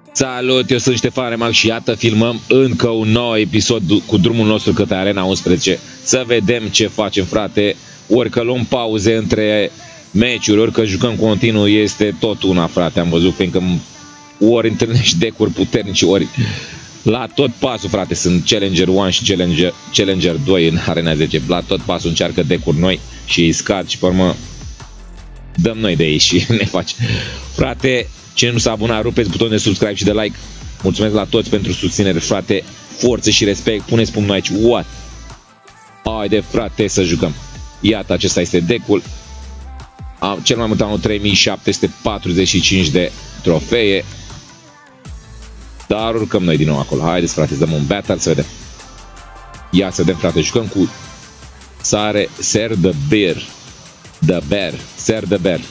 Salut, eu sunt Ștefan Remarc și iată filmăm încă un nou episod cu drumul nostru către Arena 11. Să vedem ce facem, frate. Ori că luăm pauze între meciuri, ori că jucăm continuu, este tot una, frate. Am văzut, fiindcă ori întâlnești decuri puternici, ori la tot pasul, frate. Sunt Challenger 1 și Challenger 2 în Arena 10. La tot pasul încearcă decuri noi și îi scad și pe urmă dăm noi de ei și ne face. Frate, cine nu s-a abonat, rupeți butonul de subscribe și de like. Mulțumesc la toți pentru susținere, frate. Forță și respect. Puneți pumnul aici. What? Haide, frate, să jucăm. Iată, acesta este deckul. Cel mai mult am 3745 de trofee. Dar urcăm noi din nou acolo. Haideți, frate, să dăm un battle, să vedem. Ia să vedem, frate. Jucăm cu Ser the Bear. Ser the Bear.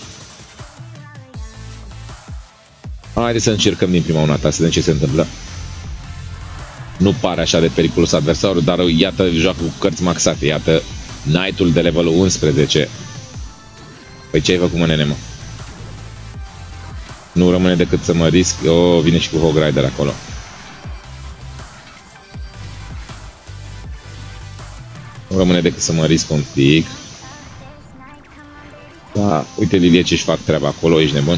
Haideți să încercăm din prima dată, să vedem ce se întâmplă. Nu pare așa de periculos adversarul, dar iată, joacă cu cărți maxate. Iată, Knight-ul de levelul 11. Păi ce ai făcut, mă, nene, mă? Nu rămâne decât să mă risc. Vine și cu Hog Rider acolo. Nu rămâne decât să mă risc un pic. Da, uite, Lilie, ce-și fac treaba acolo, ești nebun?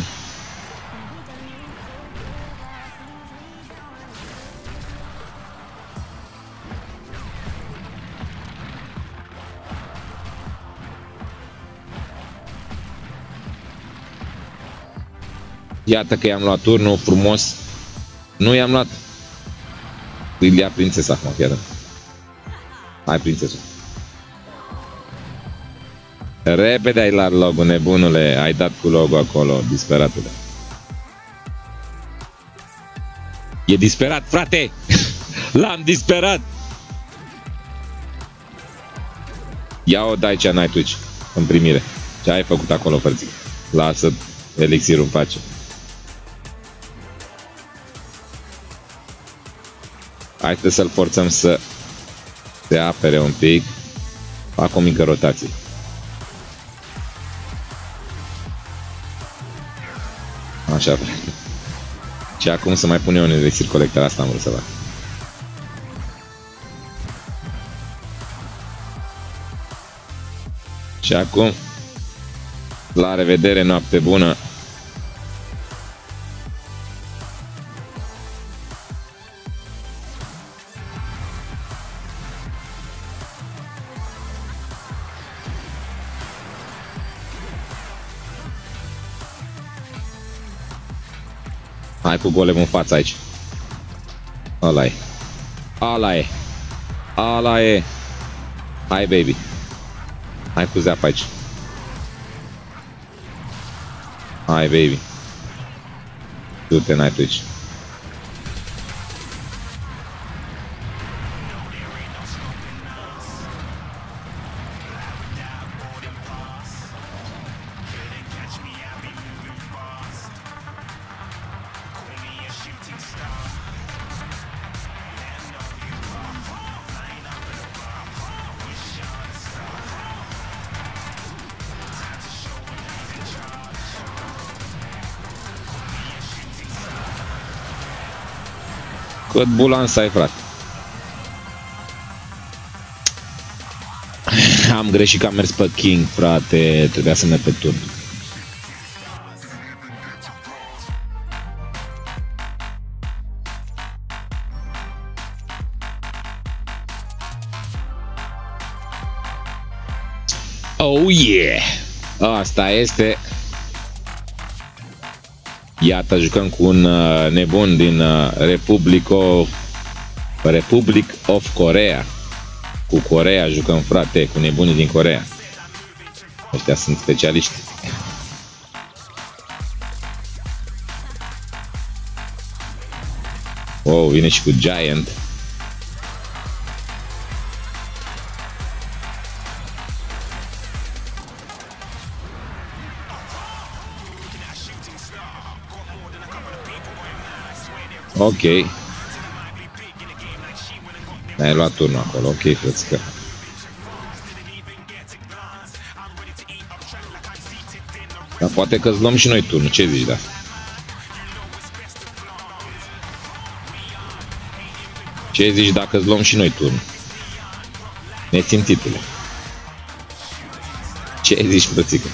Iată că i-am luat turnul frumos. Nu i-am luat. Îi ia prințesa acum, chiar. Hai, prințesul. Repede ai luat logo, nebunule. Ai dat cu logo acolo, disperatule. E disperat, frate. L-am disperat. Ia-o, dai cea Night Witch în primire. Ce ai făcut acolo, frății? Lasă elixirul în pace. Hai să-l forțăm să se apere un pic. Fac o mică rotație. Așa. Și acum să mai pune un elixir colector. Asta am vrut să fac. Și acum, la revedere, noapte bună. Hai cu golem în față aici. Ăla-i. Ăla-i. Ăla-i. Hai, baby. Hai cu zeap aici. Hai, baby. Du-te, Night Witch. Cât bulan să ai, frate. Am greșit că am mers pe King, frate. Trebuia să merg pe turn. Oh yeah! Asta este. Iată, jucăm cu un nebun din Republic of Korea. Cu Coreea jucăm, frate, cu nebunii din Coreea. Ăștia sunt specialiști. Oh, vine și cu Giant. Ok. Ai luat turnul acolo, ok, frățică. Dar poate că îți luăm și noi turnul, ce zici, da? Ce zici dacă îți luăm și noi turn? Nesimțitule. Ce zici, frățică?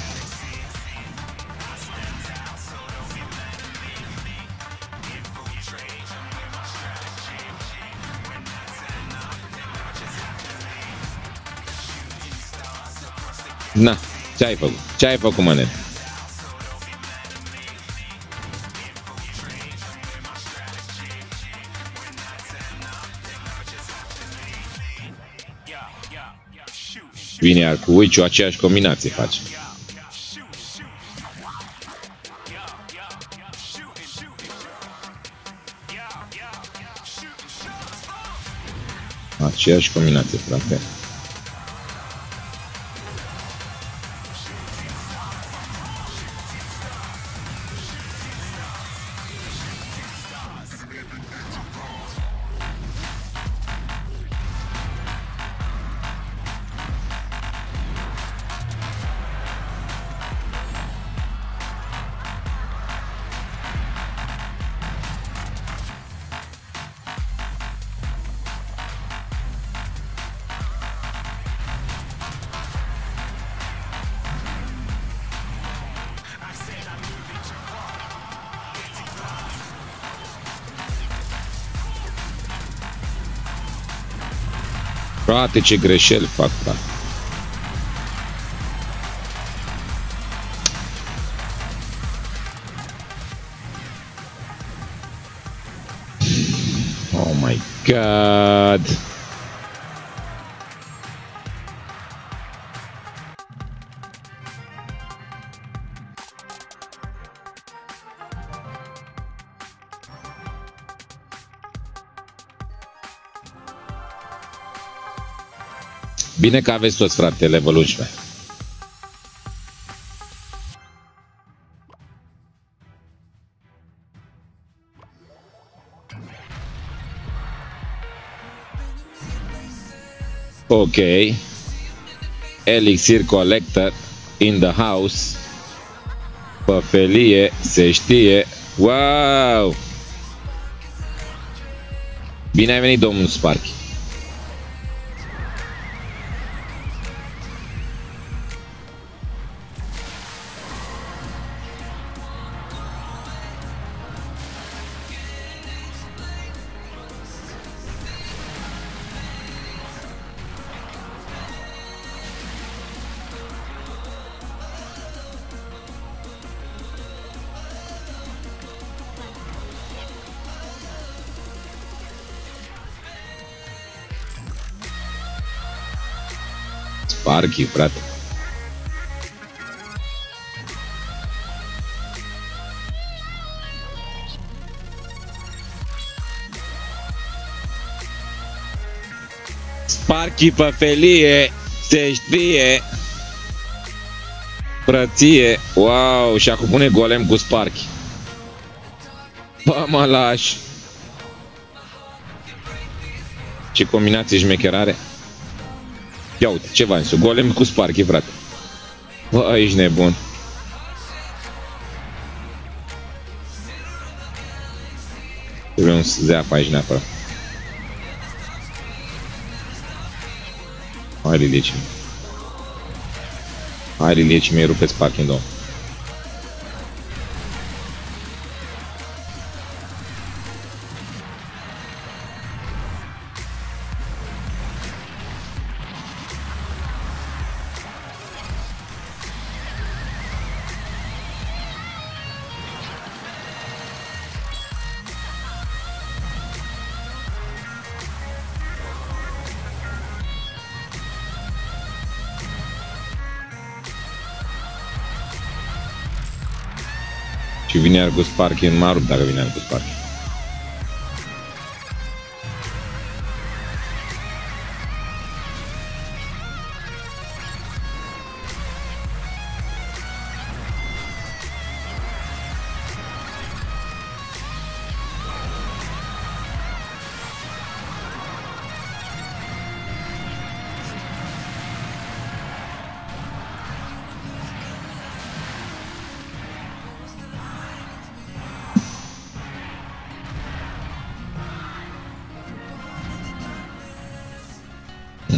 Na, ce ai făcut? Ce ai făcut, mă, nene? Vine iar cu Witch-ul, aceeași combinație face. Aceeași combinație, frate. Frate, ce greșeli fac, frate. Oh my God. Bine că aveți toți, frate, level 11. Ok. Elixir collector in the house. Păfelie, se știe. Wow! Bine ai venit, domnul Sparky. Sparky, frate. Sparky pe felie, se știe. Frăție, wow, și acum pune golem cu Sparky. Bă, mă lași. Ce combinație șmecherare. Ia uite, ce v-am zis, golem cu Sparky, frate. Bă, ești nebun. Trebuie un zeap aici neapărat. Hai, Lilieci. Hai, Lilieci, mi-ai rupe Sparky în două. Și vine iar cu Sparky în marup dacă vine iar cu Sparky.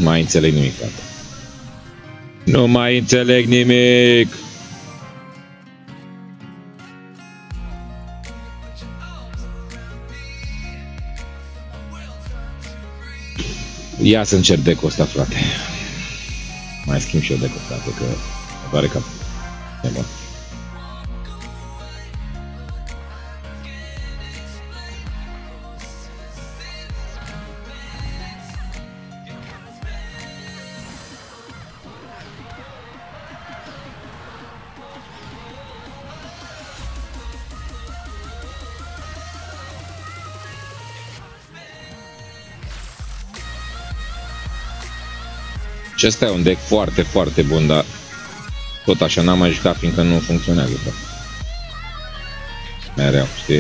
mai înțeleg nimic, frate. Nu mai înțeleg nimic! Ia să încerc deck-ul ăsta, frate. Mai schimb și eu deck-ul, frate, că mă doare cap. E bun. Și ăsta e un deck foarte, foarte bun, dar tot așa n-am mai jucat fiindcă nu funcționează, bă. Mereu, știi?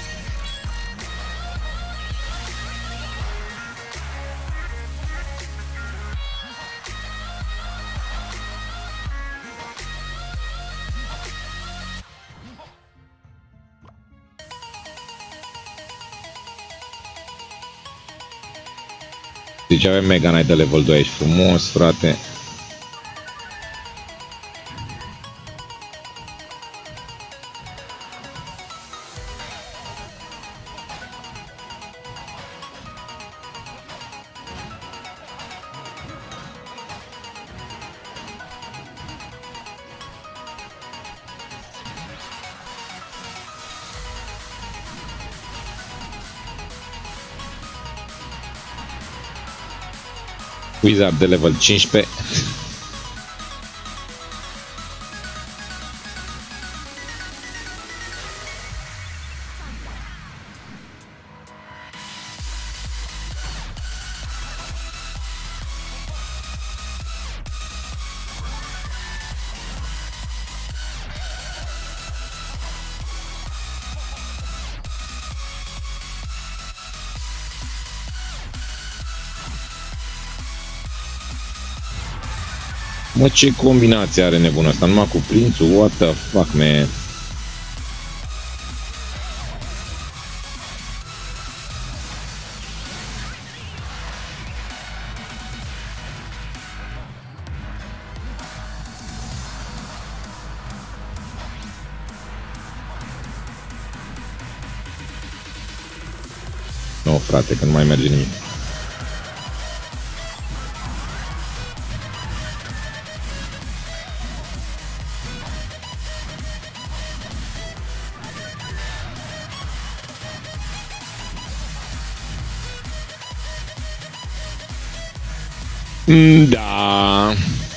Deci avem Mega Knight de level 2 aici, frumos, frate. Wizard de level 15. Mă, ce combinație are nebunul ăsta, numai cu prințul, what the fuck, man. Nu, frate, că nu mai merge nimic. Da.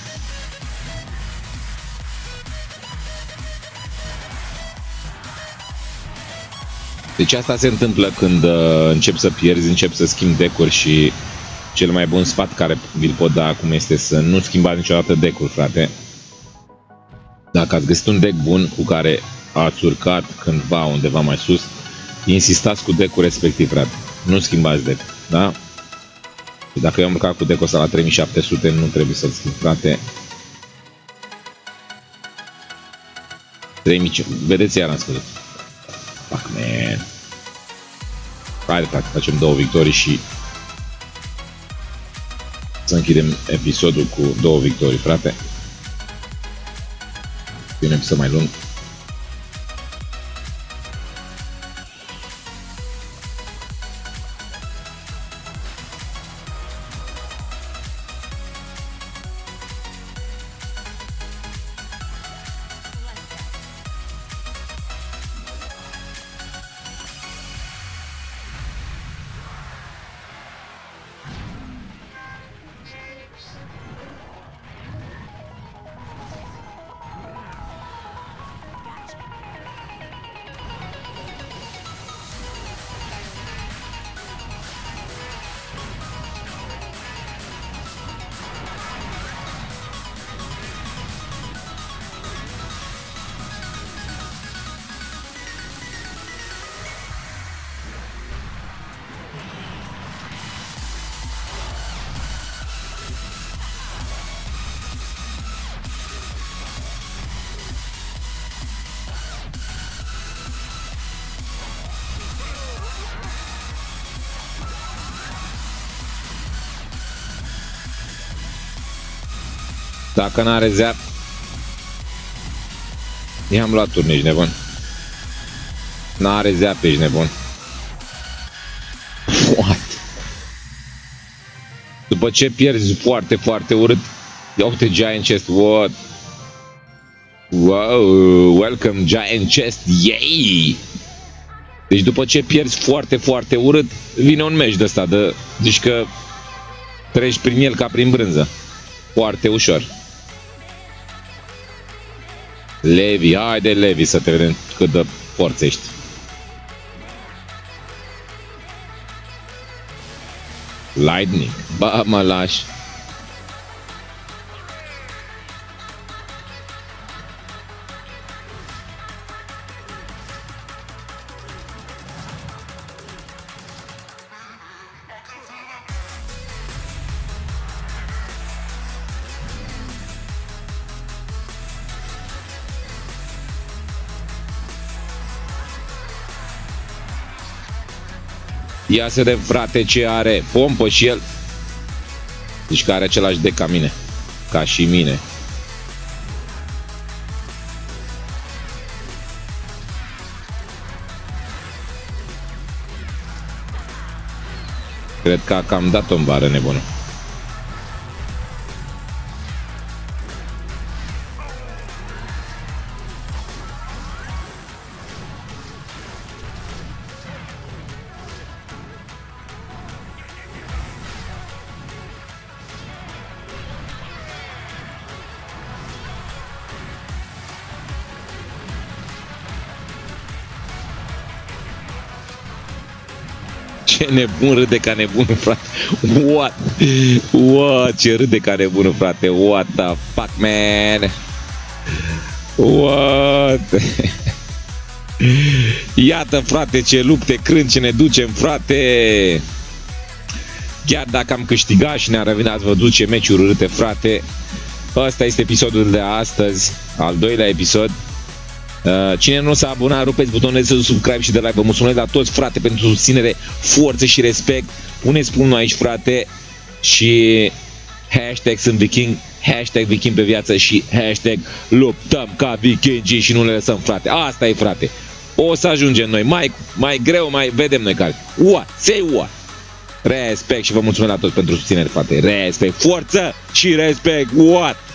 Deci asta se întâmplă când începi să pierzi, începi să schimbi deck-uri și cel mai bun sfat care vi-l pot da acum este să nu schimbați niciodată deck-ul, frate. Dacă ați găsit un deck bun cu care ați urcat cândva undeva mai sus, insistați cu deck-ul respectiv, frate. Nu schimbați deck, da? Dacă eu am urcat cu deck-ul ăsta la 3700, nu trebuie să-l schimb, frate. 3000, vedeți, iar am scăzut. Fuck, man. Haide, frate, facem 2 victorii și să închidem episodul cu 2 victorii, frate. E un episod mai lung. Dacă n-are zeap, i-am luat turn, ești nebun. N-are zeap, ești nebun. What? După ce pierzi foarte, foarte urât, ia uite Giant Chest, what? Wow, welcome Giant Chest, yay! Deci după ce pierzi foarte, foarte urât, vine un meci de ăsta, deci că treci prin el ca prin brânză. Foarte ușor. Levi, haide Levi să te vedem cât de forță ești. Lightning, ba mă lași. Ia să vedem, frate, ce are. Pompă și el. Deci că are același deck ca mine. Ca și mine. Cred că a cam dat-o în bară, nebunul. Ce nebun râde ca nebunul, frate. What? What? Ce râde ca nebunul, frate. What the fuck, man? What? Iată, frate, ce lupte crânce ne ducem, frate. Chiar dacă am câștigat și ne-am revenit, ați văzut ce meciuri urâte, frate. Ăsta este episodul de astăzi, al doilea episod. Cine nu s-a abonat, rupeți butonul de subscribe și de like. Vă mulțumesc la toți, frate, pentru susținere, forță și respect. Puneți pumnul aici, frate. Și hashtag sunt viking, hashtag viking pe viață și hashtag luptăm ca vikingii și nu le lăsăm, frate. Asta e, frate. O să ajungem noi, mai greu, mai vedem noi care. What? Say what? Respect și vă mulțumesc la toți pentru susținere, frate. Respect, forță și respect. What?